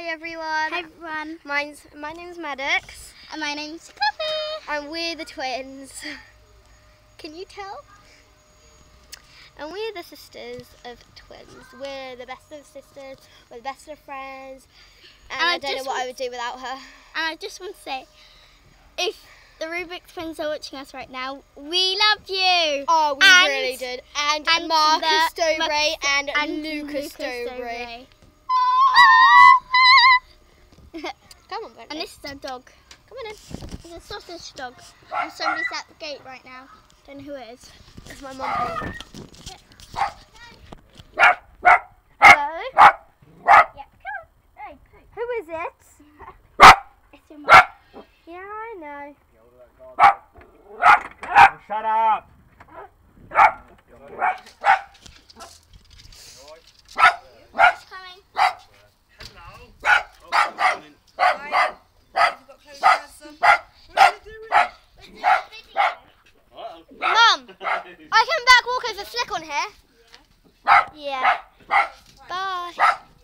everyone. Hi everyone. My name's Maddox. And my name's Fluffy. And we're the twins. Can you tell? And we're the sisters of twins. We're the best of sisters. We're the best of friends. And I don't know what I would do without her. And I just want to say, if the Rubik's twins are watching us right now, we love you. Oh, we really did. And Marcus Dobray and Lucas Dobray. Come on, Bentley. And this is our dog. Come on in. It's a sausage dog. And somebody's at the gate right now. Don't know who it is. It's my mum. Hello? Yeah, come on. Hey, Who is it? it's your mum. Yeah, I know. Shut up! It's coming. Mum, I can back walk over slick on here. Yeah.